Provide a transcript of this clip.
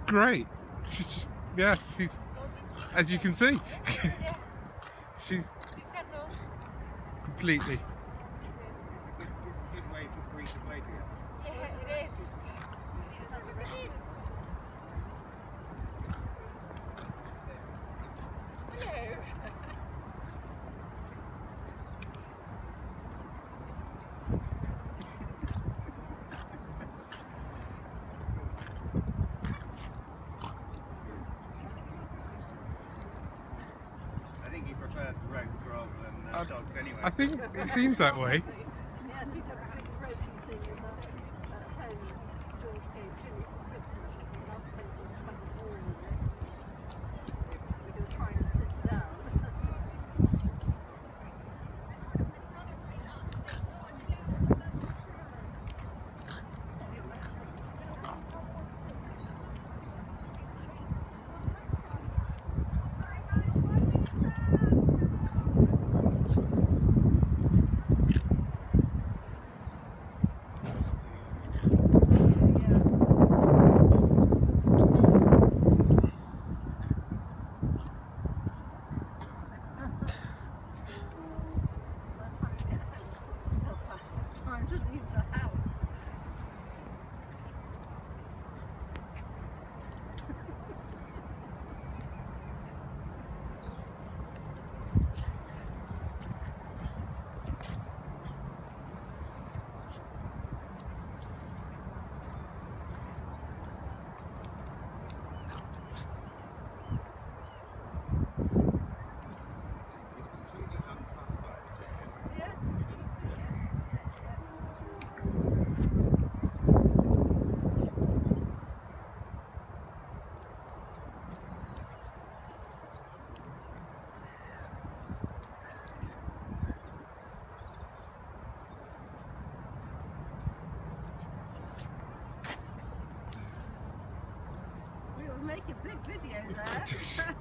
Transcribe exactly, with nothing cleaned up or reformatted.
great. She's just, yeah, she's, as you can see, she's completely. Good way for free to play together. Yeah, it is. Hello. I think he prefers roads rather than uh, Uh, dogs anyway. I think it seems that way. Yeah, we got a big roaching thing in the at home. George gave Jimmy for Christmas with love pencil stuck all in it. As he was trying to sit down. Time to leave the house. He's completely unfussed by it. Yeah. We will make a big video there.